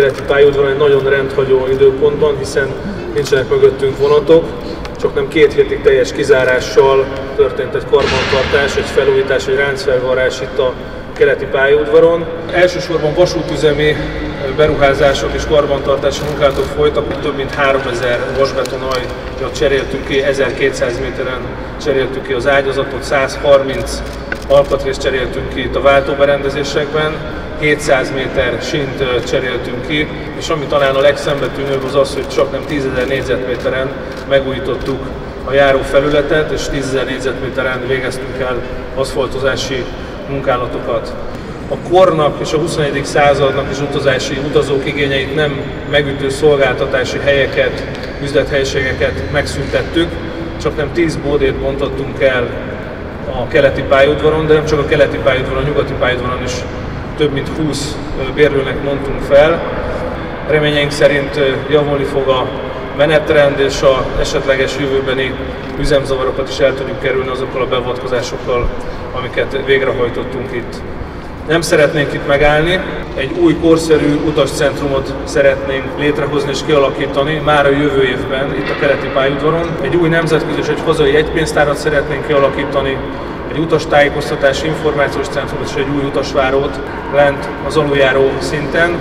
keleti pályaudvaron egy nagyon rendhagyó időpontban, hiszen nincsenek mögöttünk vonatok, csak nem 2 hétig teljes kizárással történt egy karbantartás, egy felújítás, egy ráncfelvarrás itt a keleti pályaudvaron. Elsősorban vasútüzemi beruházások és karbantartási munkálatok folytak, több mint 3000 vasbetonajat cseréltünk ki, 1200 méteren cseréltük ki az ágyazatot, 130 alkatrészt cseréltünk ki itt a váltóberendezésekben, 700 méter sínt cseréltünk ki, és ami talán a legszembetűnőbb az az, hogy csak nem 10 000 négyzetméteren megújítottuk a járófelületet, és 10 000 négyzetméteren végeztünk el aszfaltozási munkálatokat. A kornak és a 21. századnak is utazók igényeit nem megütő szolgáltatási helyeket, üzlethelyiségeket megszüntettük, csak nem 10 bódét bontottunk el a keleti pályaudvaron, de nem csak a keleti pályaudvaron, a nyugati pályaudvaron is több mint 20 bérlőnek mondtunk fel. Reményeink szerint javulni fog a menetrend, és az esetleges jövőbeni üzemzavarokat is el tudjuk kerülni azokkal a beavatkozásokkal, amiket végrehajtottunk itt. Nem szeretnénk itt megállni, egy új korszerű utascentrumot szeretnénk létrehozni és kialakítani már a jövő évben itt a keleti pályaudvaron. Egy új nemzetközi és egy hazai jegypénztárat szeretnénk kialakítani, egy utastájékoztatási információs centrumot és egy új utasvárót lent az aluljáró szinten.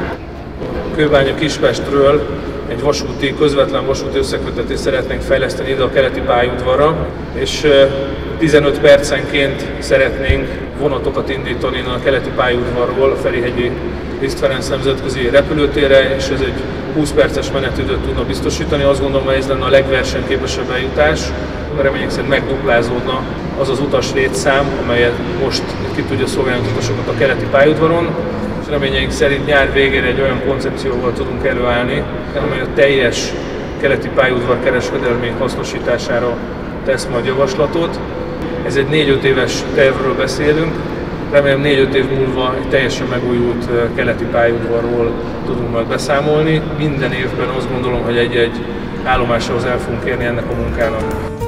Kőbánya-Kispestről egy közvetlen vasúti összeköttetést szeretnénk fejleszteni ide a keleti pályaudvarra, és 15 percenként szeretnénk vonatokat indítani a keleti pályaudvarról a Ferihegyi Liszt Ferenc nemzetközi repülőtérre, és ez egy 20 perces menetidőt tudna biztosítani. Azt gondolom, hogy ez lenne a legversenyképesebb eljutás. Remények szerint megduplázódna az az utas létszám, amelyet most ki tudja szolgálni az utasokat a keleti pályaudvaron. És reményeink szerint nyár végére egy olyan koncepcióval tudunk előállni, amely a teljes keleti pályaudvar kereskedelmi hasznosítására tesz majd javaslatot. Ez egy 4-5 éves tervről beszélünk. Remélem 4-5 év múlva egy teljesen megújult keleti pályaudvarról tudunk majd beszámolni. Minden évben azt gondolom, hogy egy-egy állomáshoz el fogunk érni ennek a munkának.